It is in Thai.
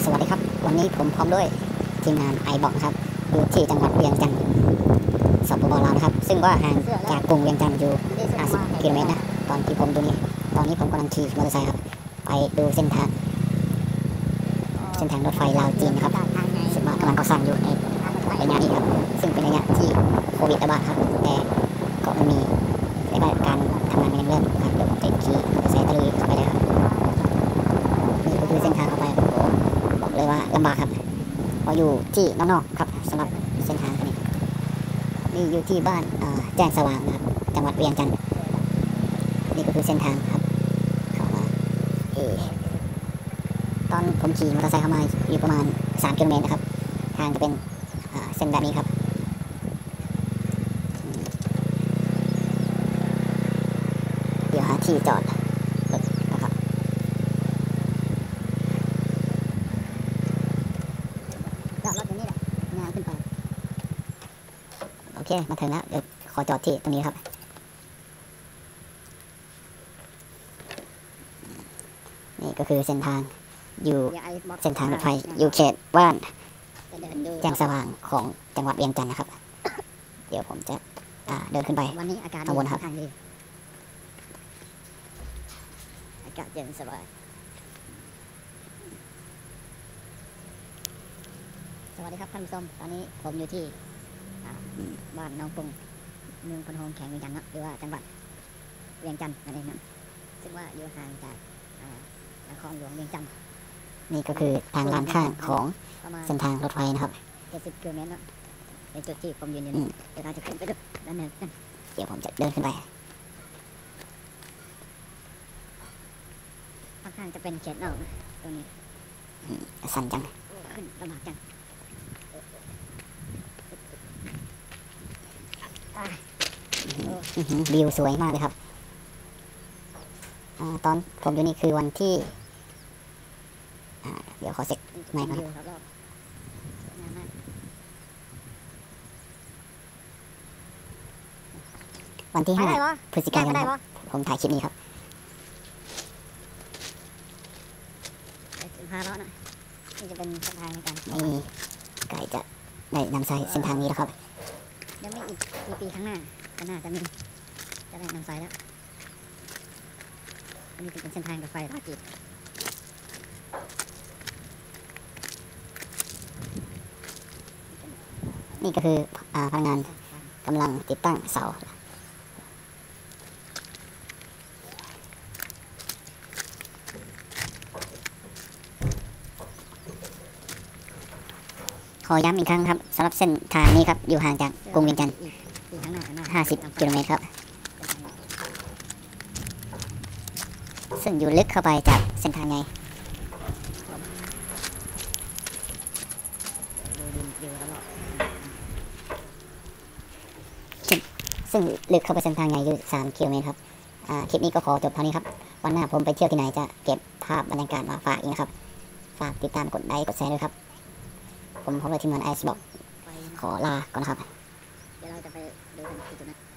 สวัสดีครับวันนี้ผมพร้อมด้วยทีมงานไอบอกครับอยู่ที่จังหวัดเวียงจันทร์สปปลาวนะครับซึ่งว่าห่างจากกรุงเวียงจันทร์อยู่50กิโลเมตรนะตอนที่ผมดูนี่ตอนนี้ผมกำลังขี่มอเตอร์ไซค์ครับไปดูเส้นทางรถไฟลาวจีนนะครับซึ่งว่ากำลังก่อสร้างอยู่ในระยะนี้ครับซึ่งเป็นระยะที่โควิดระบาดครับแต่ก็ไม่มีการทำงานไม่ยังเริ่มครับเดี๋ยวผมจะขี่มอเตอร์ไซค์ตะลุยเข้าไปเลยครับนี่ก็คือเส้นทางเข้าไปบอกเลยว่าลำบากครับพออยู่ที่นอกๆครับสำหรับเส้นทางนี้นี่อยู่ที่บ้านแจ้งสว่างนะครับจังหวัดเวียงจันทร์นี่ก็คือเส้นทางครับเข้ามาตอนผมขี่มอเตอร์ไซค์เข้ามาอยู่ประมาณ3 กิโลเมตรนะครับทางจะเป็นเส้นแบบนี้ครับเดี๋ยวหาที่จอดรถนะครับจอดรถอยู่นี่แหละงานขึ้นไปโอเคมาถึงแล้วเดี๋ยวขอจอดที่ตรงนี้ครับนี่ก็คือเส้นทางอยู่เส้นทางรถไฟอยู่เขตบ้านแจ้งสว่างของจังหวัดเวียงจันทร์นะครับเดี๋ยวผมจะเดินขึ้นไปวันนี้อากาศข้างบนครับอากาศเย็นสบายสวัสดีครับท่านผู้ชมตอนนี้ผมอยู่ที่บ้านน้องกรุงเมืองพนโฮงแขงเวียงจันทร์หรือว่าจังหวัดเวียงจันทร์นั่นเองนะซึ่งว่าอยู่ห่างจากนครหลวงเวียงจันทร์นี่ก็คือทางลานข้างของเส้นทางรถไฟนะครับ70 กิโลเมตรเป็นจุดที่ผมยืนอยู่นี่เดี๋ยวเราจะขึ้นไปดูด้านหนึ่งเดี๋ยวผมจะเดินขึ้นไปค่อนข้างจะเป็นเขตนอกตรงนี้สั่นจังขึ้นลำบากจังวิวสวยมากเลยครับตอนผมอยู่นี่คือวันที่เดี๋ยวขอเช็คใหม่ก่อนวันที่5 พฤศจิกายนครับผมถ่ายคลิปนี้ครับพาเลาะนะนี่จะเป็นเส้นทางในการนี่ไก่จะได้นำสายเส้นทางนี้แล้วครับยังไม่อีกกี่ปีข้างหน้าก็น่าจะมีจะได้นำสายแล้วอันนี้เป็นเส้นทางรถไฟลาวจีนนี่ก็คือพนักงานกำลังติดตั้งเสาขอย้ำอีกครั้งครับสำหรับเส้นทางนี้ครับอยู่ห่างจากกรุงเวียงจันทร์50 กิโลเมตรครับซึ่งอยู่ลึกเข้าไปจากเส้นทางไงซึ่งลึกเข้าไปเส้นทางไงอยู่3 กิโลเมตรครับคลิปนี้ก็ขอจบเท่านี้ครับวันหน้าผมไปเที่ยวที่ไหนจะเก็บภาพบรรยากาศมาฝากอีกนะครับฝากติดตามกดไลค์กดแชร์ด้วยครับผมพร้อมเลยทีมงานไอซ์บอกขอลาก่อนนะครับเดี๋ยวเราจะไปดูกันที่จุดนั้น